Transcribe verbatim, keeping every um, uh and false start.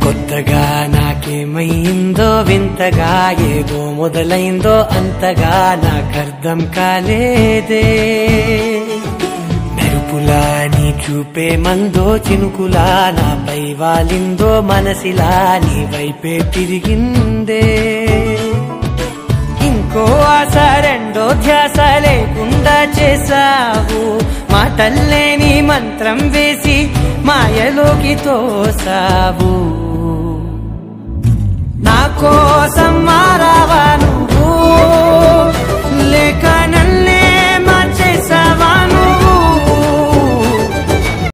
కొత్తగా నాకేమైందో వింతగా ఏదో మొదలైందో అంతగా నాకర్థం కాలేదే మెరుపులా నీ చూపే మందో చినుకులా నాపై వాలిందో మనసిలా నీ వైపే తిరిగిందే ఇంకో ఆశ రెండో ధ్యాస లేకుండా చేసావు మాటల్లేని మంత్రం వేసి మాయలోకి తోసావు